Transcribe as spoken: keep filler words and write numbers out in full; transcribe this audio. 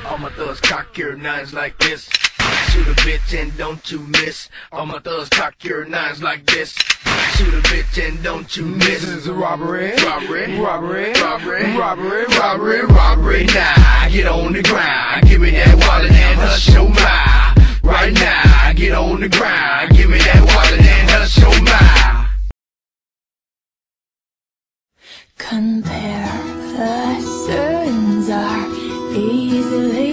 All my thugs cock your nines like this. Shoot a bitch and don't you miss. All my thugs cock your nines like this. Shoot a bitch and don't you miss. This is a robbery, Robbery, robbery, robbery, robbery, robbery, robbery. Now get on the ground, give me that wallet and hush your mouth. Right now, get on the ground, give me that wallet and hush your mouth. Compare the sins are easily